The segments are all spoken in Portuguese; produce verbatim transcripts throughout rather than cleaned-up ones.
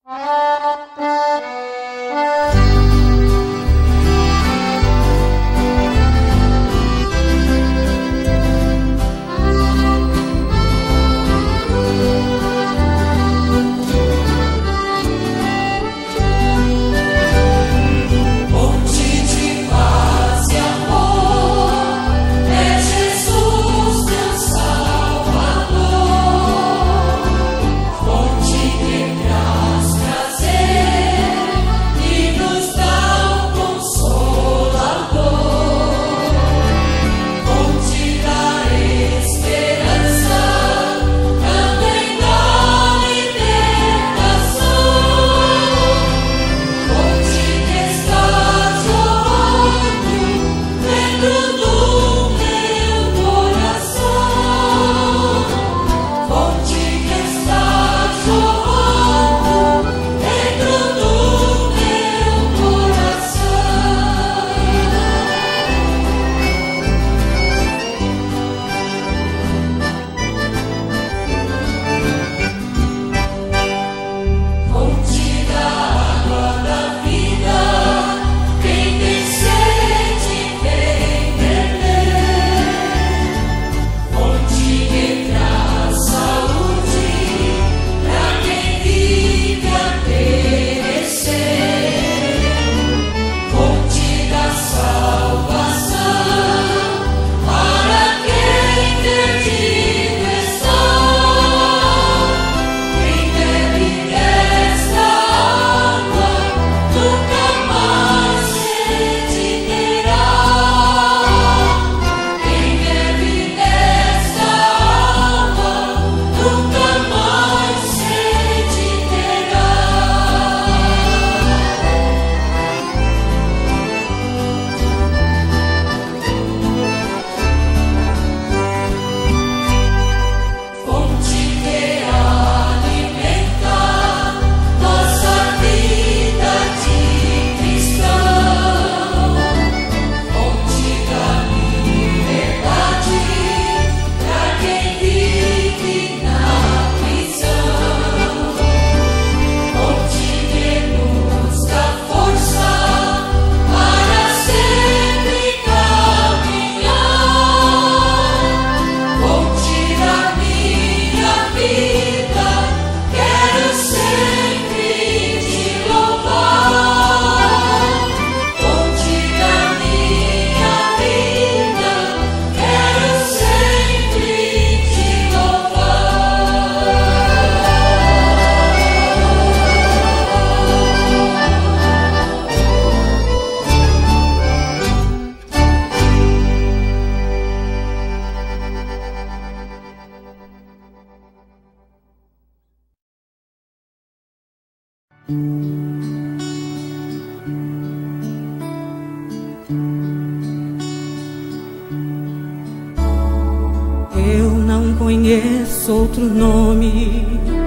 Eu não conheço outro nome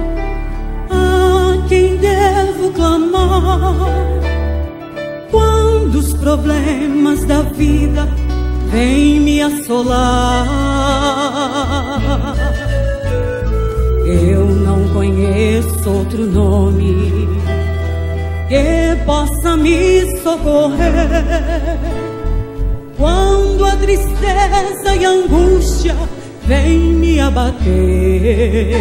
a quem devo clamar quando os problemas da vida vêm me assolar. Eu não conheço outro nome que possa me socorrer quando a tristeza e a angústia vem me abater.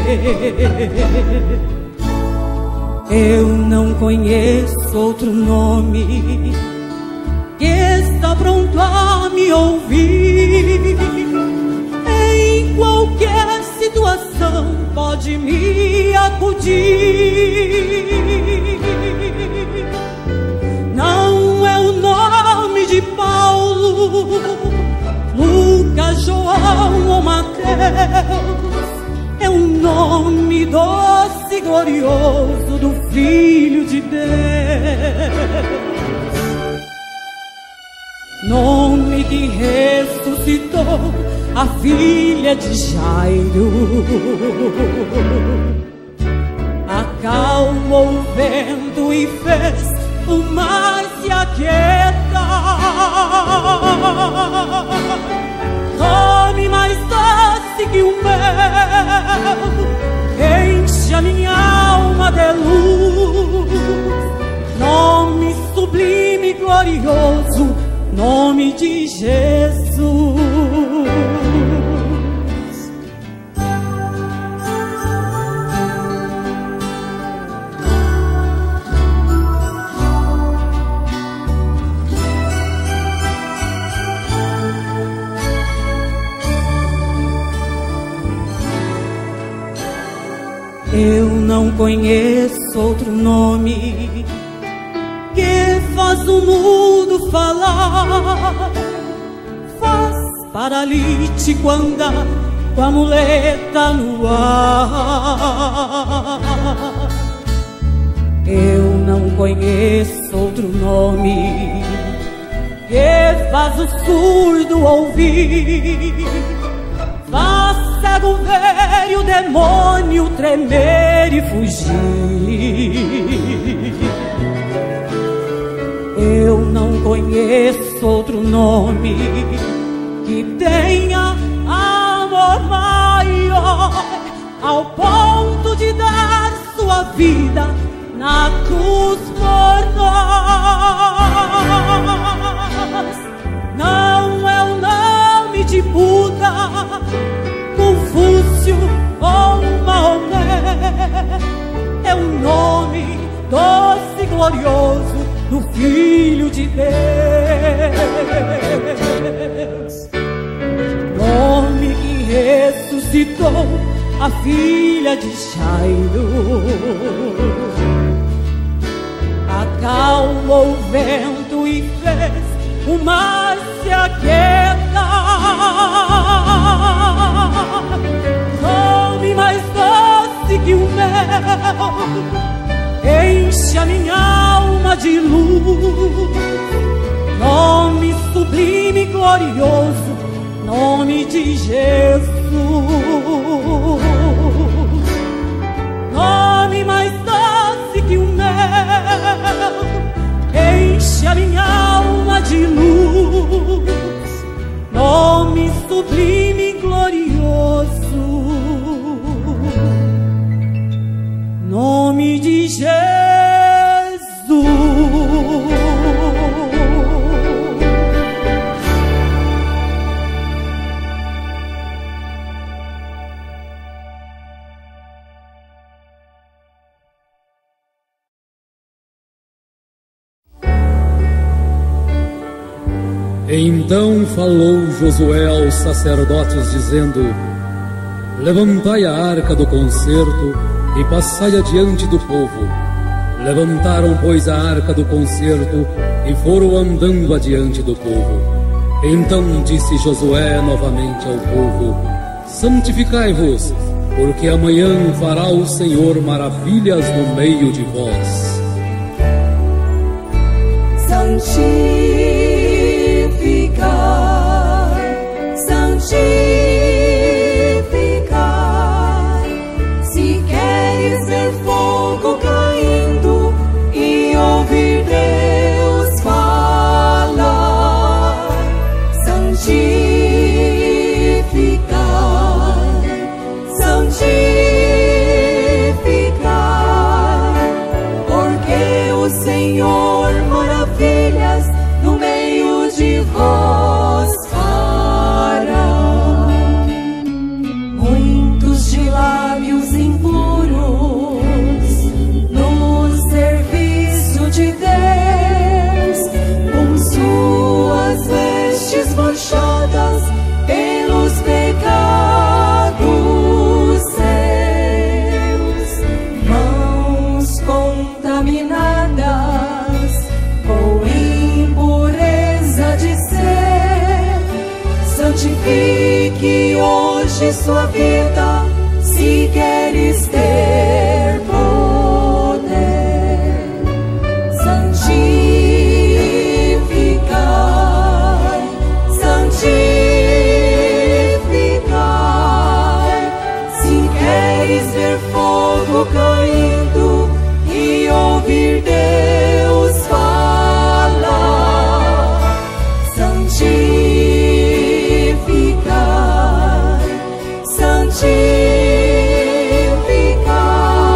Eu não conheço outro nome que está pronto a me ouvir. Em qualquer situação pode me acudir. Não é o nome de Paulo, Lucas, João ou Mateus, é o nome doce e glorioso do Filho de Deus. Nome que ressuscitou a filha de Jairo, acalmou o vento e fez o mar se aquietar. Nome mais doce que o mel, enche enche a minha alma de luz. Nome sublime e glorioso, nome de Jesus. Eu não conheço outro nome que faz o mundo falar, faz paralítico andar com a muleta no ar. Eu não conheço outro nome que faz o surdo ouvir, faz cego ver e o demônio tremer e fugir. Eu não conheço outro nome que tenha amor maior, ao ponto de dar sua vida na cruz por nós. Não é o nome de Buda, Confúcio ou Maomé, é o nome doce e glorioso do Filho de Deus. Nome que ressuscitou a filha de Jairo, acalmou o vento e fez o mar se aquietar. Nome mais doce que o mel enche a minha alma de luz. Nome sublime e glorioso, nome de Jesus. Nome mais doce que o mel enche a minha alma de luz. Nome sublime e glorioso, nome de Jesus. Então falou Josué aos sacerdotes, dizendo: levantai a arca do concerto e passai adiante do povo. Levantaram, pois, a arca do concerto e foram andando adiante do povo. Então disse Josué novamente ao povo: santificai-vos, porque amanhã fará o Senhor maravilhas no meio de vós. Santificai, santificai, se queres ver fogo caindo e ouvir Deus falar. Santificai, santificai, porque o Senhor maravilhas no meio de vós fará. Muitos de lábios impuros no serviço de Deus, com suas vestes manchadas pelos pecados seus, mãos contaminadas com impureza de ser. Santifique hoje sua vida, se queres ter poder. Santificai, santificai, se queres ver fogo caindo e ouvir Deus falar. Santificai, santificai,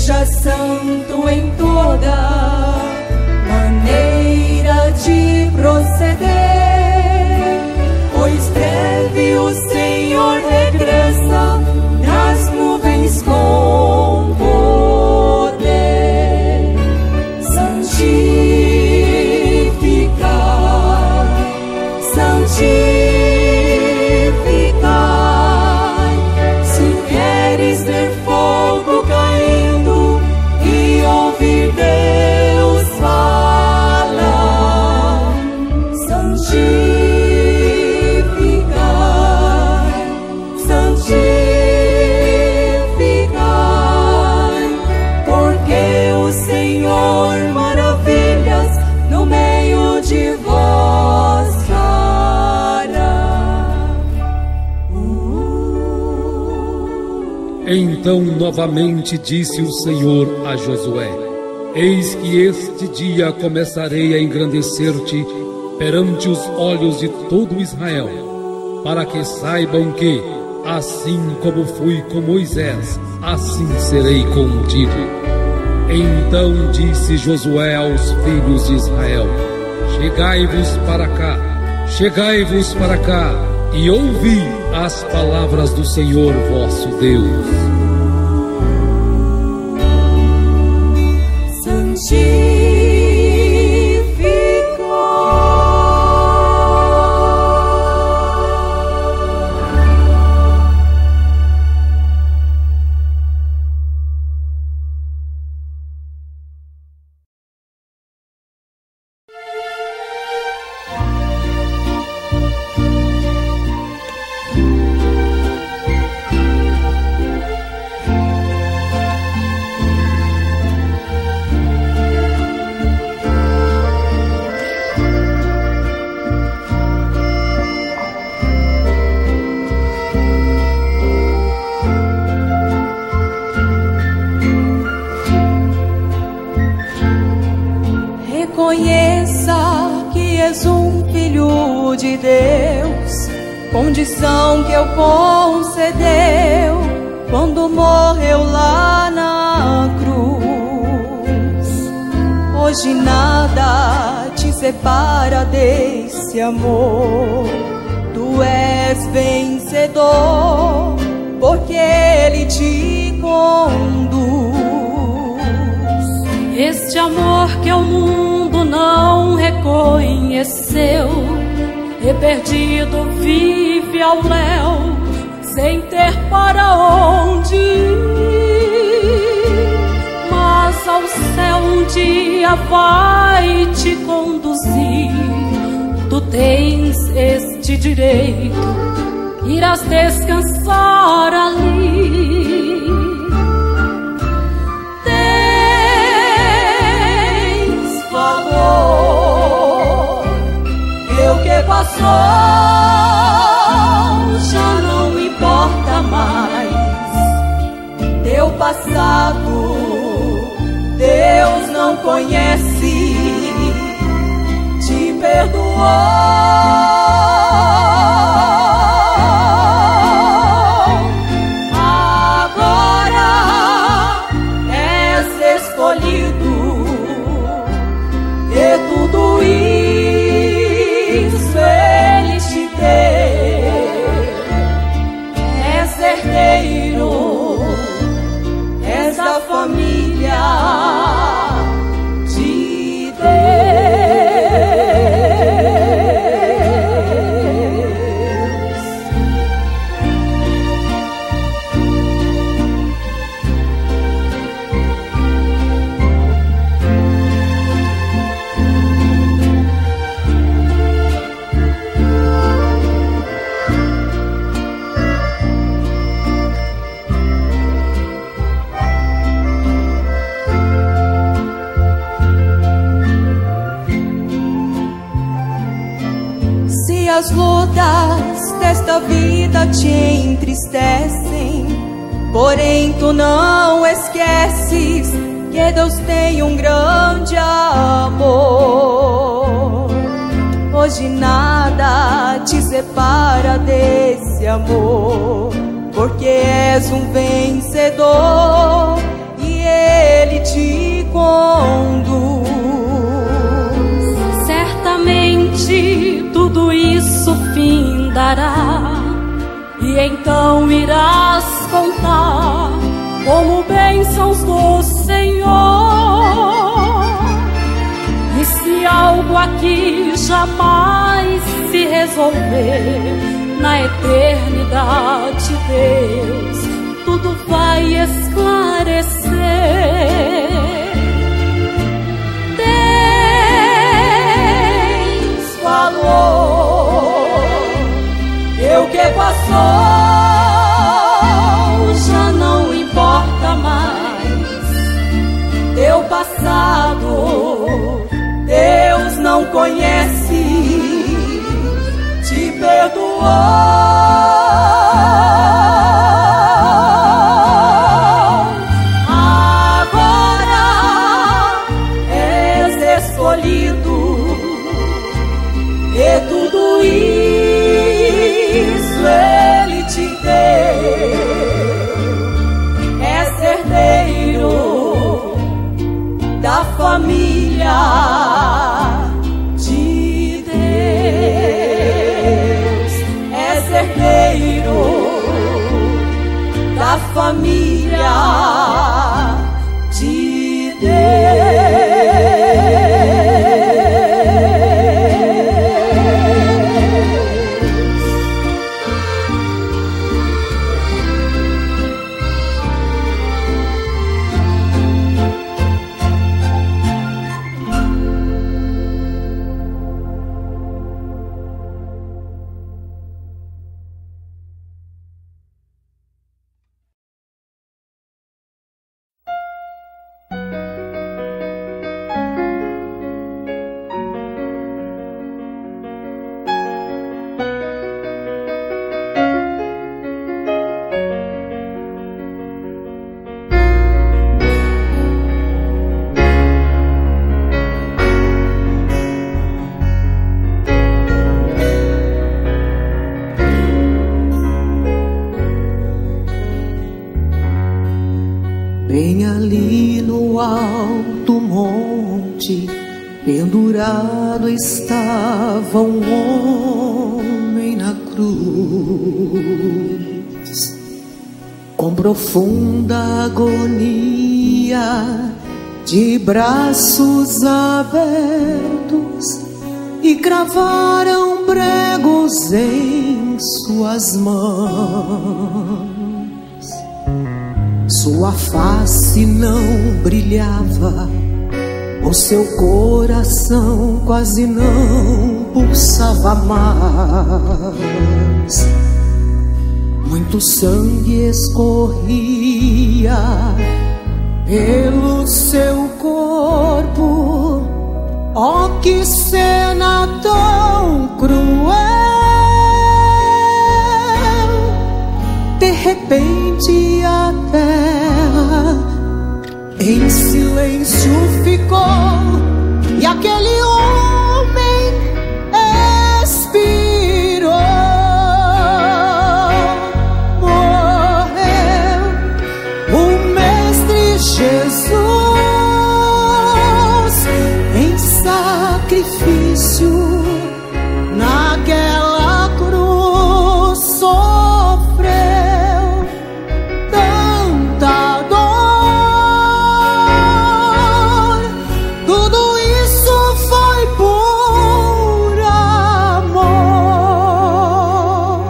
seja santo em toda maneira de proceder, pois breve o Senhor regressa das nuvens com poder. Santificai, santificai, se queres ver fogo caindo e ouvir Deus falar. Santificai, santificai, porque o Senhor maravilhas no meio de vós fará. Uh. Então novamente disse o Senhor a Josué: Eis que este dia começarei a engrandecer-te perante os olhos de todo Israel, para que saibam que, assim como fui com Moisés, assim serei contigo. Então disse Josué aos filhos de Israel: Chegai-vos para cá, chegai-vos para cá, e ouvi as palavras do Senhor vosso Deus. Condição que eu concedeu quando morreu lá na cruz. Hoje nada te separa desse amor. Tu és vencedor, porque Ele te conduz. Este amor que o mundo não reconheceu, e perdido vive ao léu, sem ter para onde ir. Mas ao céu um dia vai te conduzir. Tu tens este direito, irás descansar ali. Tens valor, o que passou já não importa mais. Teu passado Deus não conhece, te perdoou. Agora és escolhido, e tudo isso Ele te deu. És herdeiro, és da família de Deus. As lutas desta vida te entristecem, porém tu não esqueces que Deus tem um grande amor. Hoje nada te separa desse amor, porque és um vencedor e findará, e então irás contar como bênçãos do Senhor. E se algo aqui jamais se resolver, na eternidade, Deus tudo vai esclarecer. Tens valor, e o que passou já não importa mais. Teu passado Deus não conhece, te perdoou. E tudo isso Ele te deu. És herdeiro da família de Deus. És herdeiro da família de Deus. Bem ali no alto monte, pendurado estava um homem na cruz, com profunda agonia, de braços abertos, e cravaram pregos em suas mãos. Sua face não brilhava, o seu coração quase não pulsava mais. Muito sangue escorria pelo seu corpo. Oh, que cena tão cruel! De repente a terra em silêncio ficou, e aquele homem expirou. Morreu o Mestre Jesus em sacrifício naquela cruz. Sofreu tanta dor, tudo isso foi por amor.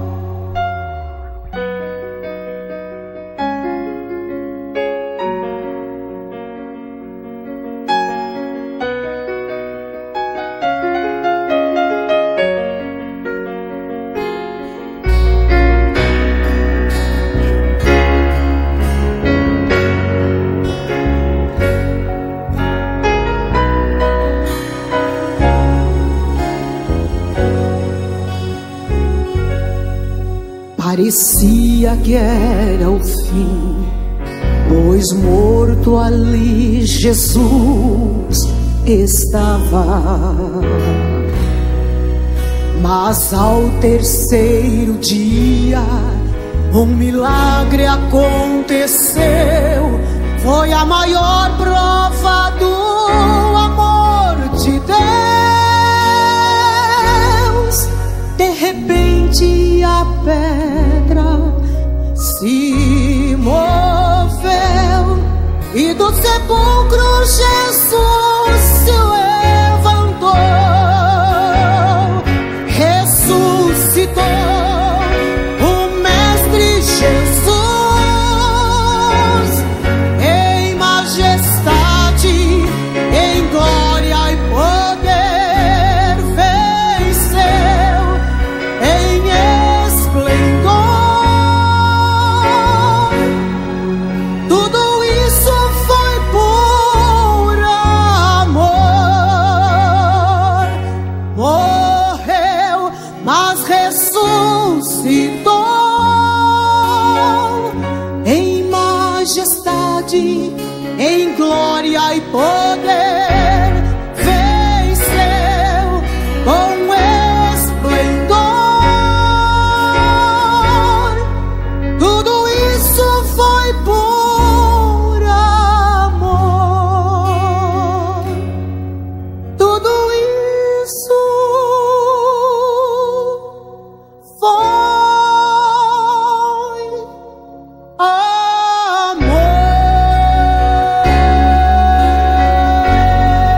Parecia que era o fim, pois morto ali Jesus estava. Mas ao terceiro dia um milagre aconteceu. Foi a maior prova do amor de Deus. De repente somente a pedra se moveu e do sepulcro Jesus se levantou, ressuscitou o Mestre Jesus em majestade, em glória e poder, venceu em esplendor. Tudo isso foi por amor. Morreu, mas ressuscitou em majestade, em glória e poder, venceu com esplendor. Tudo isso foi por amor. Tudo isso foi amor.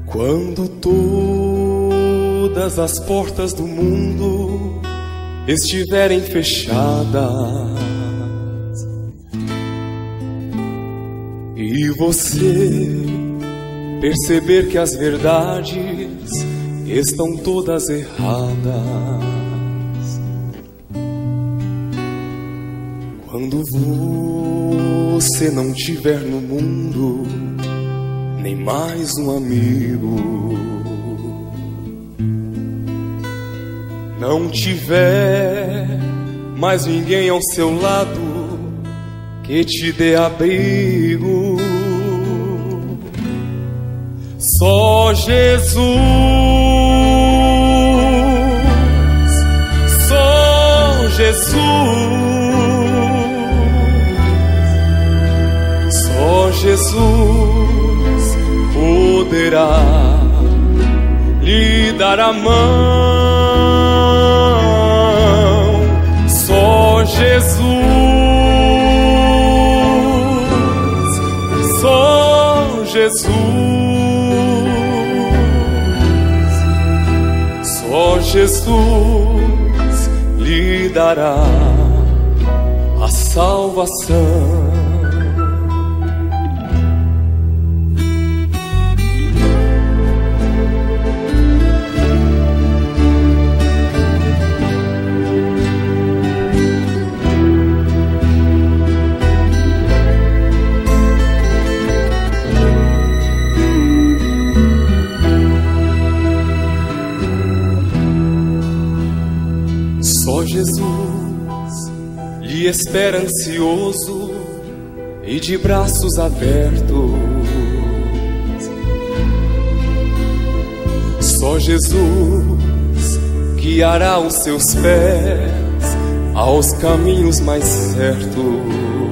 Quando todas as portas do mundo estiverem fechadas e você perceber que as verdades estão todas erradas, quando você não tiver no mundo nem mais um amigo, não tiver mais ninguém ao seu lado que te dê abrigo, só Jesus, só Jesus, só Jesus poderá lhe dar a mão, só Jesus, só Jesus, só Jesus lhe dará a salvação. Só Jesus lhe espera ansioso e de braços abertos. Só Jesus guiará os seus pés aos caminhos mais certos.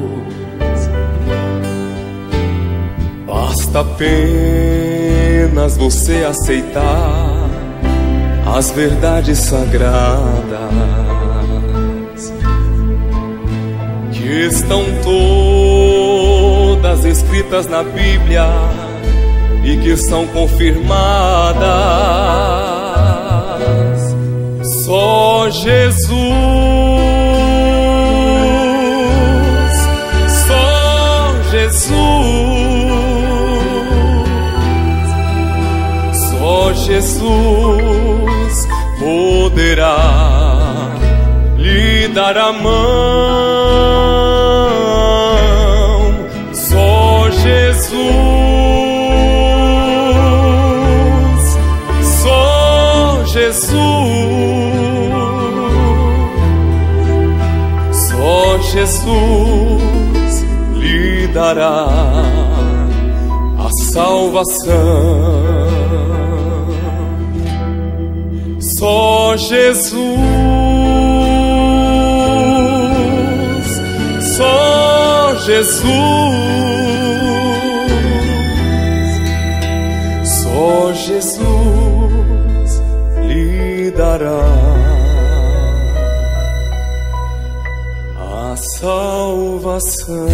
Basta apenas você aceitar as verdades sagradas que estão todas escritas na Bíblia e que são confirmadas. Só Jesus, só Jesus, só Jesus poderá lhe dar a mão, só Jesus, só Jesus, só Jesus lhe dará a salvação. Só Jesus, só Jesus, só Jesus lhe dará a salvação.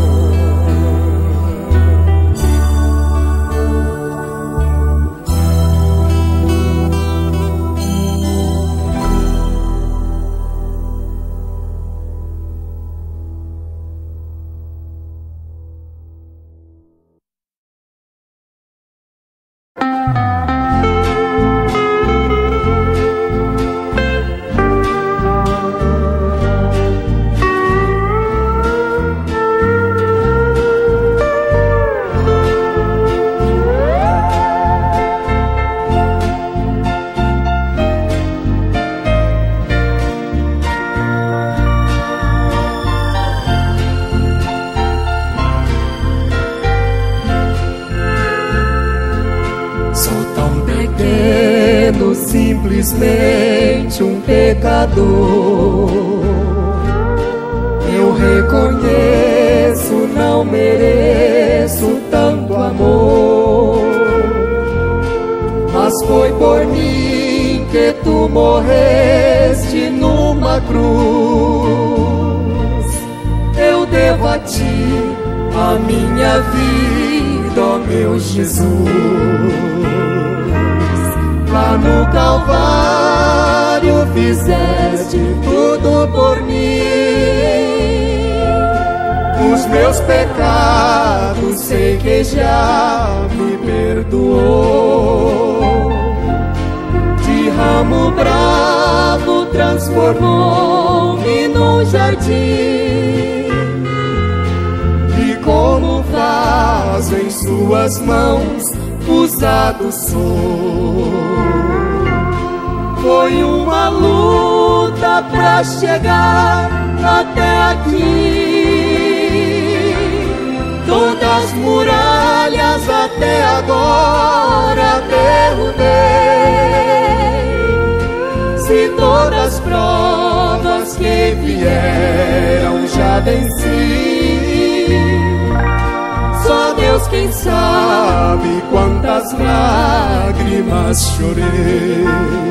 Simplesmente um pecador, eu reconheço, não mereço tanto amor, mas foi por mim que tu morreste numa cruz. Eu devo a ti a minha vida, ó meu Jesus. Calvário fizeste tudo por mim. Os meus pecados sei que já me perdoou. De ramo bravo transformou-me num jardim, e como vaso em suas mãos usado sou. Foi uma luta pra chegar até aqui. Todas as muralhas até agora derrubei. Se todas as provas que vieram já venci, só Deus quem sabe quantas lágrimas chorei.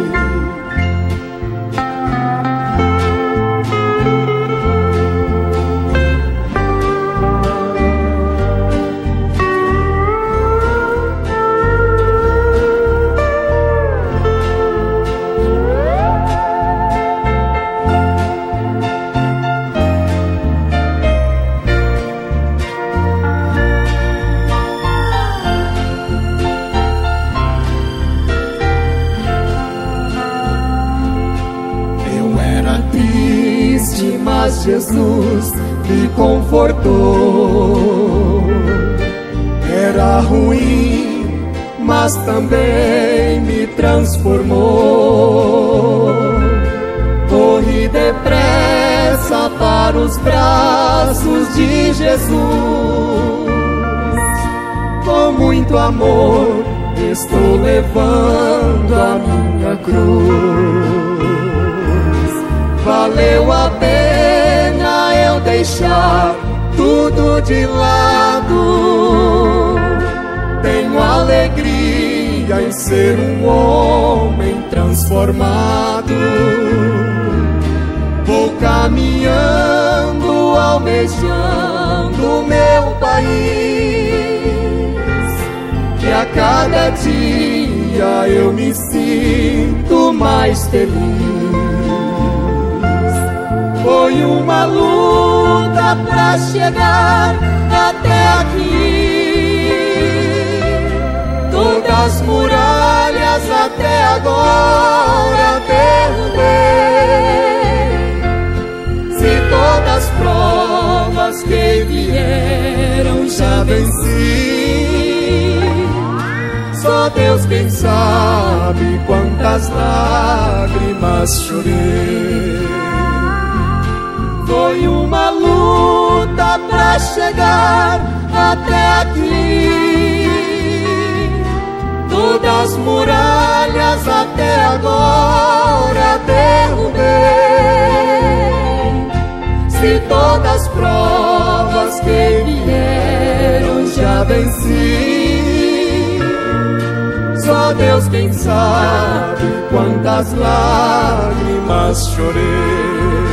Mas Jesus me confortou. Era ruim, mas também me transformou. Corri depressa para os braços de Jesus. Com muito amor estou levando a minha cruz. Valeu a pena eu deixar tudo de lado. Tenho alegria em ser um homem transformado. Vou caminhando, almejando meu país, que a cada dia eu me sinto mais feliz. Foi uma luta pra chegar até aqui. Todas as muralhas até agora derrubei. Se todas as provas que vieram já venci, só Deus quem sabe quantas lágrimas chorei. Foi uma luta pra chegar até aqui. Todas as muralhas até agora derrubei. Se todas as provas que vieram já venci, só Deus quem sabe quantas lágrimas chorei.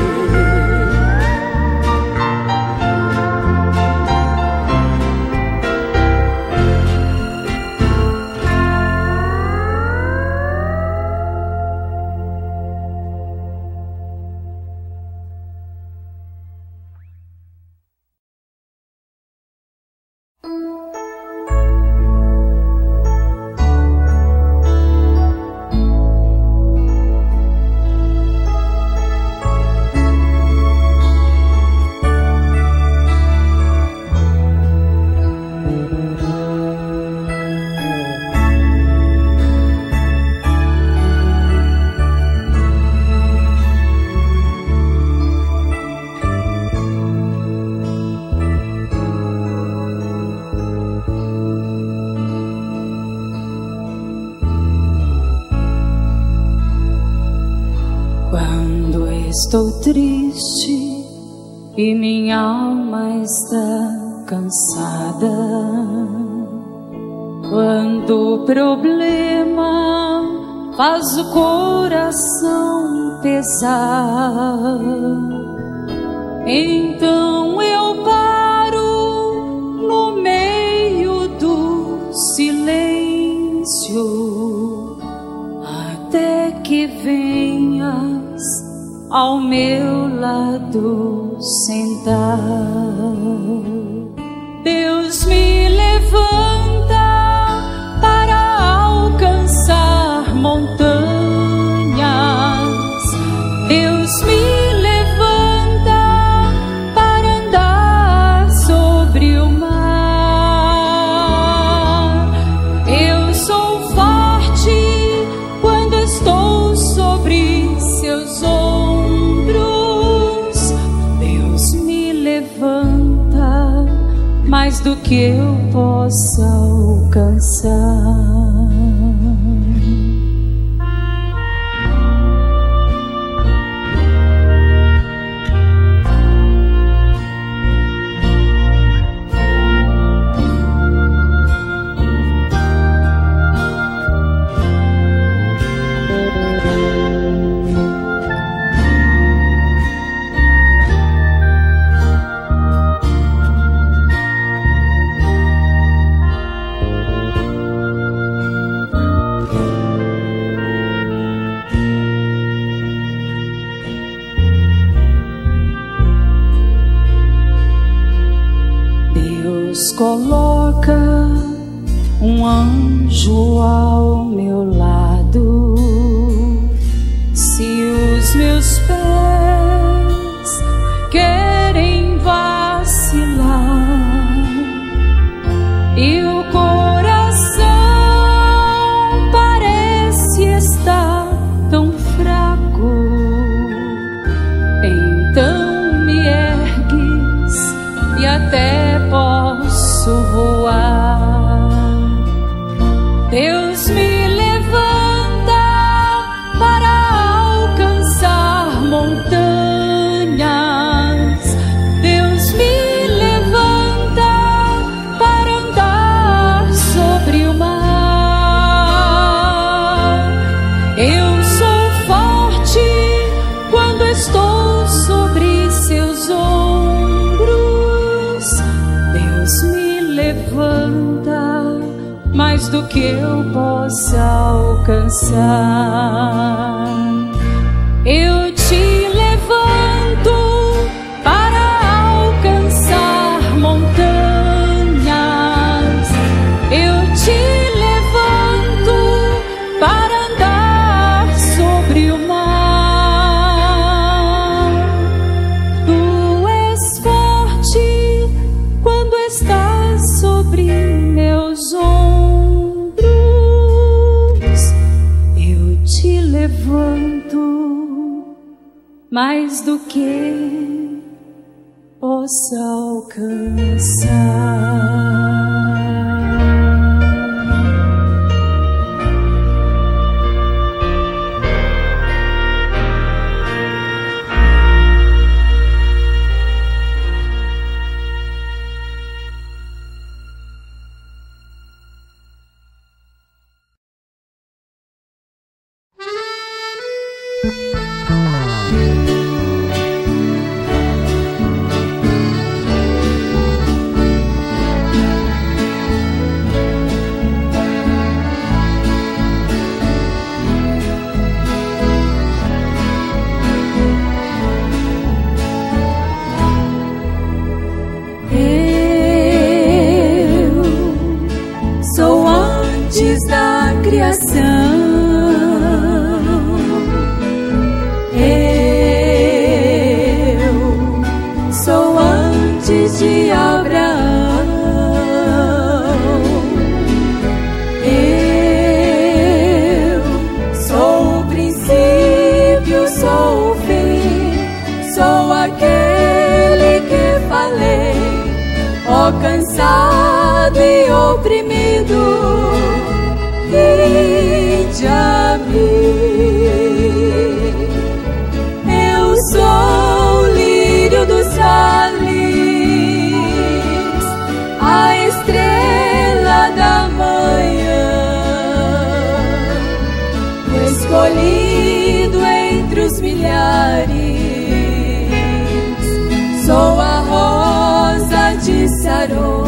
Estou triste e minha alma está cansada. Quando o problema faz o coração pesar, então eu paro no meio do silêncio até que venhas ao meu lado sentar. Deus me levanta para alcançar montanhas. Deus me levanta para andar sobre o mar. Eu sou forte quando estou sobre seus ombros. Deus me levanta mais do que eu possa alcançar. Coloca um anjo ao meu lado. Se os meus pés querem vacilar e o coração parece estar tão fraco, então me ergues e até posso voar. Deus me levanta para alcançar montanhas. Deus me levanta para andar sobre o mar. Eu sou forte quando estou sobre seus ombros. Deus me levanta mais do que eu possa alcançar. Eu te levanto para alcançar montanhas. Eu te levanto para andar sobre o mar. Tu és forte quando estás sobre meus ombros. Eu te levanto mais do que possa alcançar. Cansado e oprimido, vinde a mim. Eu sou o lírio dos vales, a estrela da manhã, escolhido entre os milhares. Sou a rosa de Saron.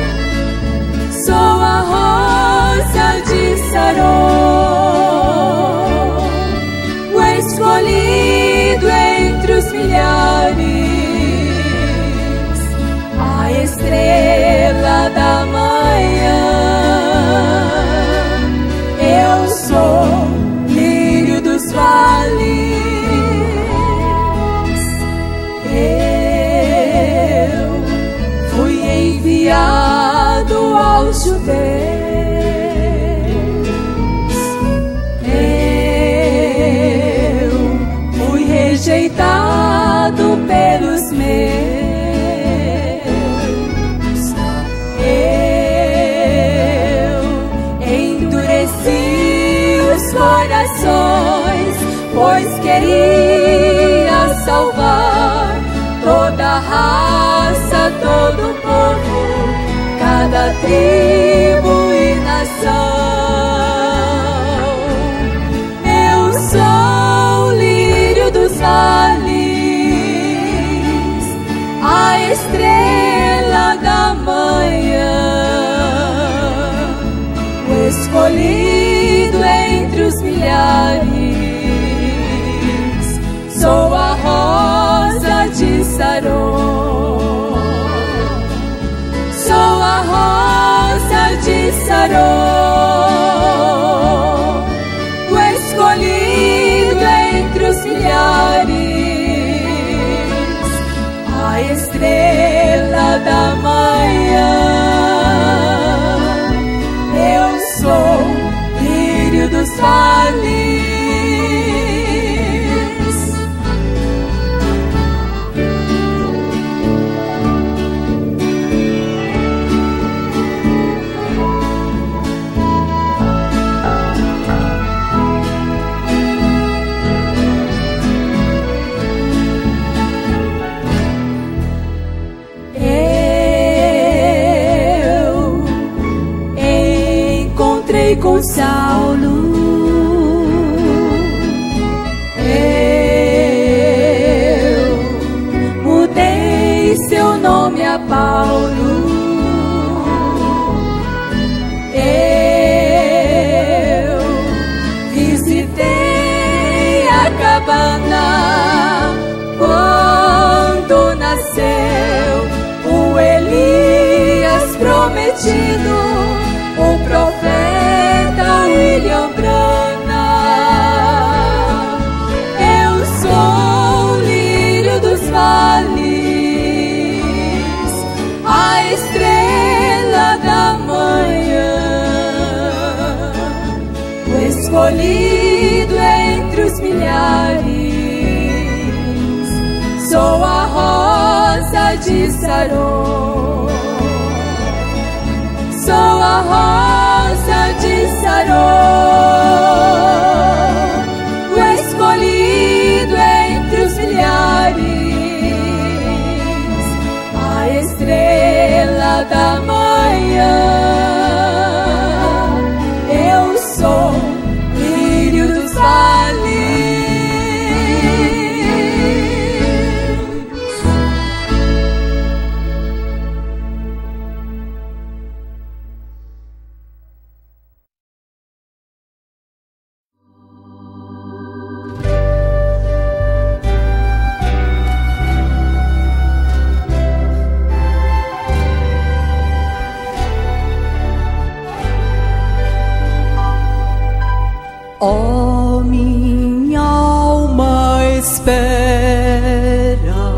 Sou a rosa de Saron. si os corações, pois queria salvar toda a raça, todo o povo, cada tribo e nação. Eu sou o lírio dos vales, a estrela da manhã, o escolhido entre os milhares. Sou a rosa de Saron, sou a rosa de Saron, o escolhido entre os milhares, a estrela da manhã. Eu sou lírio dos vales. Com Saulo, eu mudei seu nome a Paulo. Eu visitei a cabana quando nasceu o Elias prometido, o profeta William Branham. Eu sou o lírio dos vales, a estrela da manhã, o escolhido entre os milhares. Sou a rosa de Saron, sou a rosa de Saron, o escolhido entre os milhares, a estrela da manhã. Eu sou lírio dos vales. Ó, oh, minha alma espera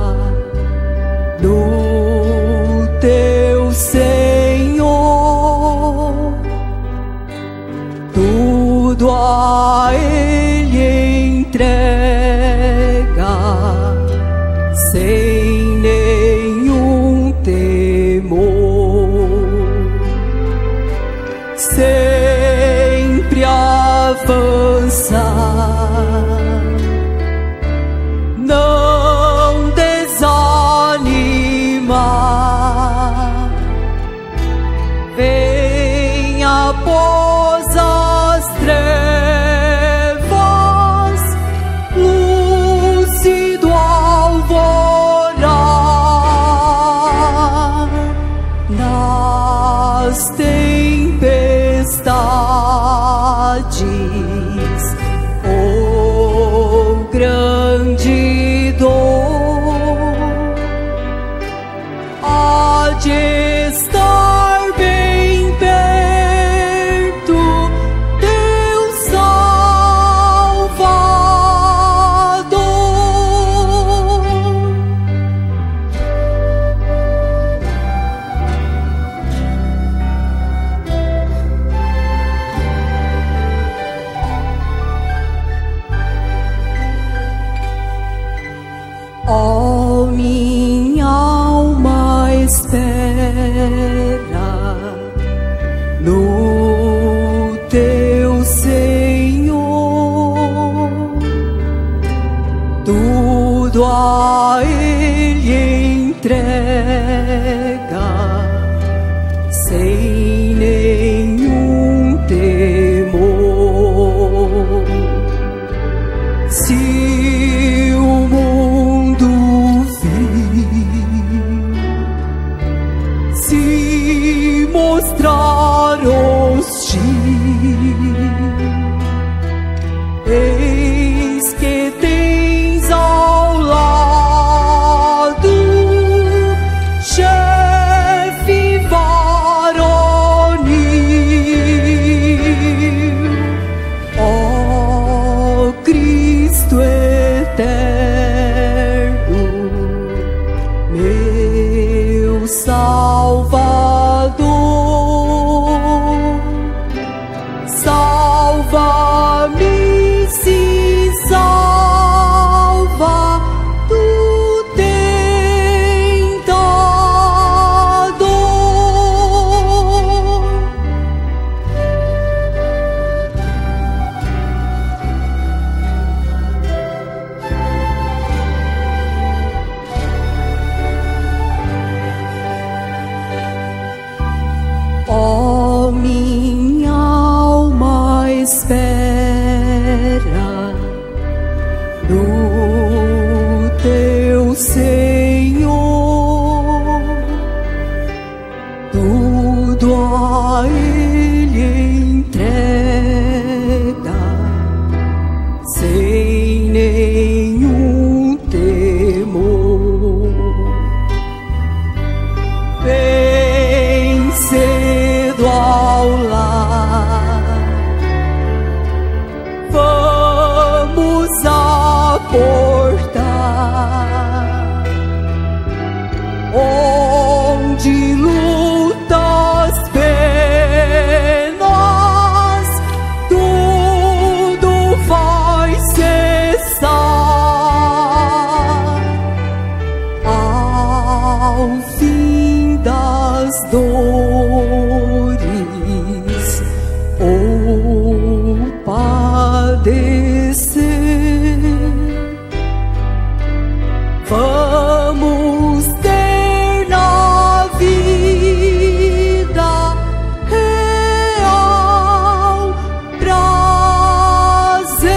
no teu Senhor, tudo a Ele entrega sem nenhum temor, sempre avança, não desanima, vem após as trevas, teu Senhor, tudo a Ele entrega, sem nenhum temor. Se o mundo vir se mostrar hostil, eis que tens ao lado chefe varonil, ó Cristo eterno, meu Salvador, salva-me, sim, salva do tentador. Ó minha alma, espera no teu Senhor, tudo a Ele entrega, sem nenhum temor. Bem cedo ao lar, vamos acordar, onde lutas, penas, tudo vai cessar ao fim das dores ou padecer. Vamos ter na vida real prazer.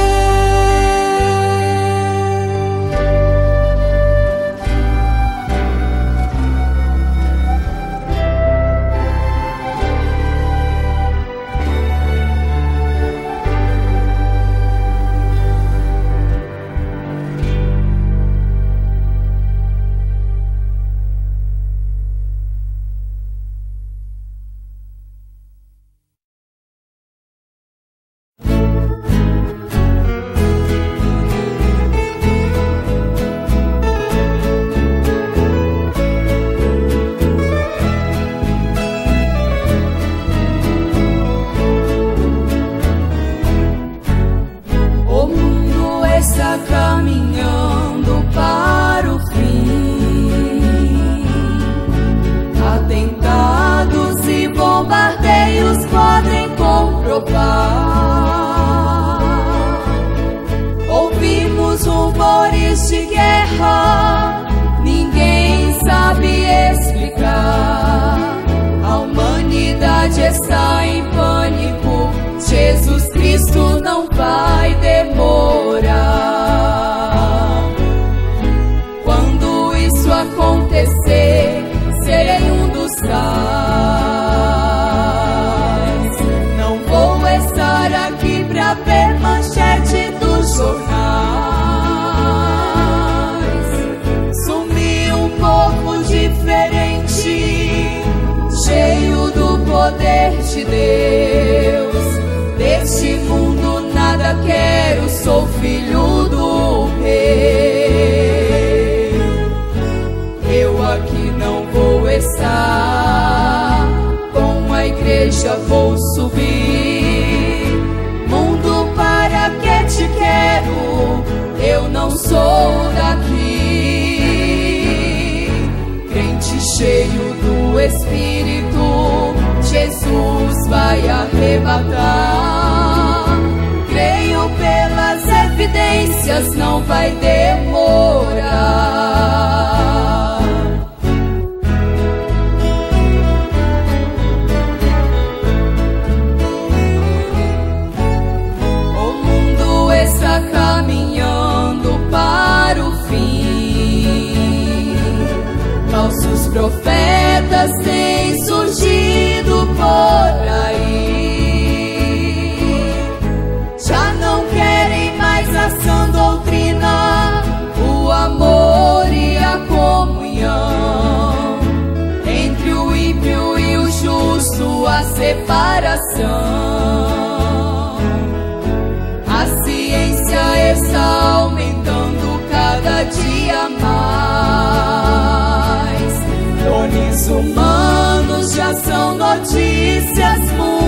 O mundo está caminhando para o fim. Atentados e bombardeios podem comprovar. Ouvimos rumores de guerra, ninguém sabe explicar. A humanidade está em pânico, Jesus Cristo não vai demorar. Quando isso acontecer, serei um dos tais. Não vou estar aqui pra ver manchete dos jornais. Sumi um povo diferente, cheio do poder de Deus. Deste mundo nada quero, sou filho do rei. Eu aqui não vou estar, com a igreja vou subir. Mundo, para que te quero? Eu não sou daqui. Crente cheio do Espírito, Jesus vai a dias não vai demorar. O mundo está caminhando para o fim. Falsos profetas têm surgido por aí. Já não querem mais a sã doutrina, o amor e a comunhão. Entre o ímpio e o justo a separação. A ciência está aumentando cada dia mais. Drones humanos já são notícias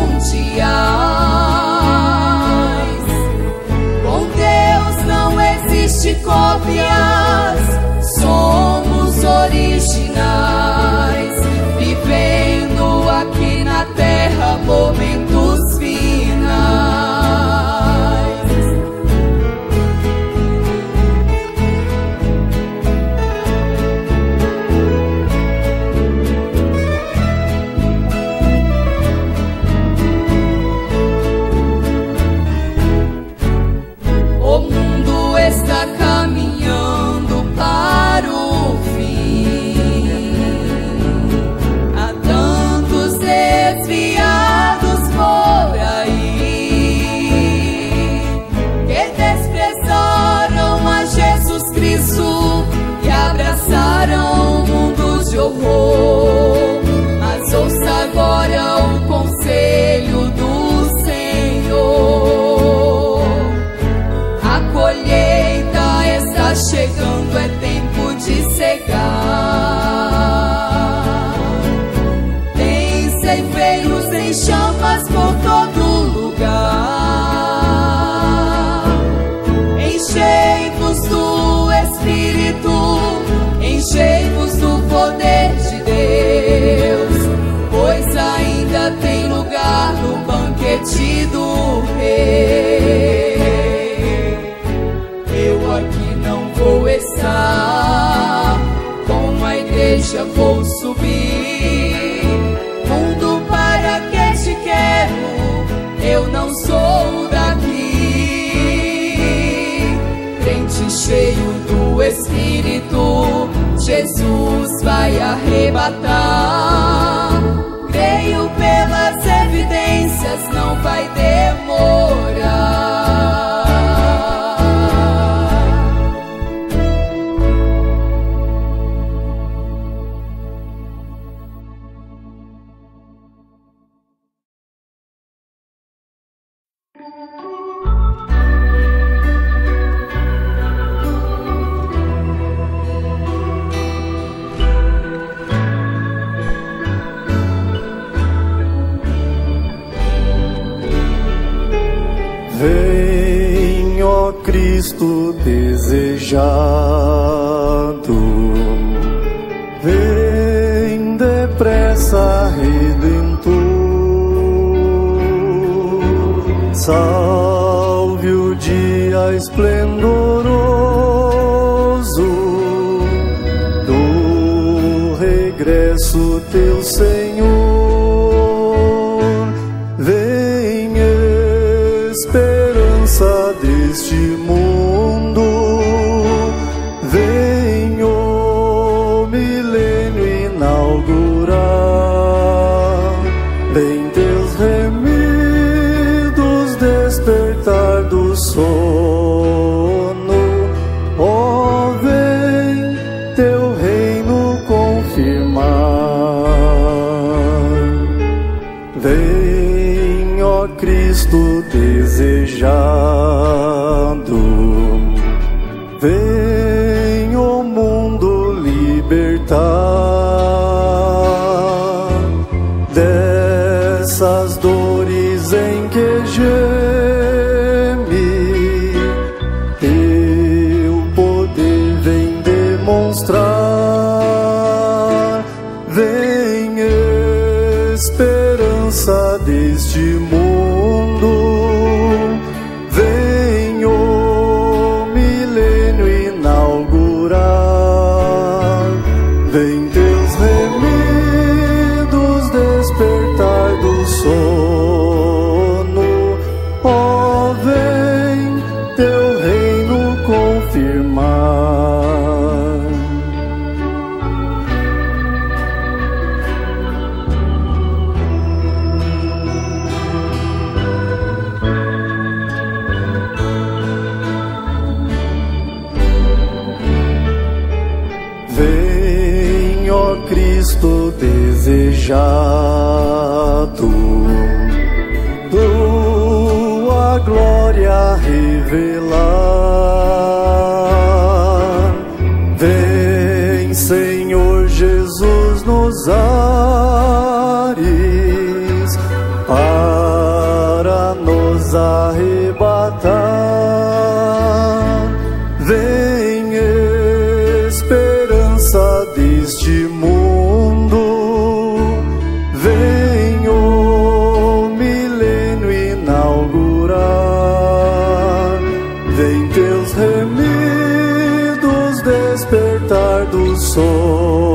mundiais. Com Deus não existe cópias, somos originais, vivendo aqui na terra momentos finais. O mundo está caminhando para o fim. Há tantos desviados por aí que desprezaram a Jesus Cristo e abraçaram mundos de horror. Mas ouça agora o conselho do Senhor. A colheita está chegando, é tempo de cegar. Tem ceifeiros em chamas por todo lugar. Enchei-vos do Espírito, enchei-vos do poder de Deus, pois ainda tem lugar no banquete do Rei. Eu aqui não vou estar, com a igreja vou subir. Mundo, para que te quero? Eu não sou daqui. Crente cheio do Espírito, Jesus vai arrebatar. Creio pelas evidências, não vai demorar. Vem, ó Cristo desejado, vem depressa, Redentor. Salve o dia esplendoroso do regresso teu, Senhor. Vem, esperança deste mundo, vem o milênio inaugurar. Vem teus remidos despertar do sono, ó, vem teu reino confirmar. Vem, ó Cristo desejado, vem o mundo libertar dessas dores em que geme. Teu poder vem demonstrar. Vem esperança deste mundo, vem o milênio desejado, tua glória revelar. Vem, Senhor Jesus, nos ares para nos arrebatar. Vem, esperança deste mundo, vem o milênio inaugurar. Vem teus remidos despertar do sol.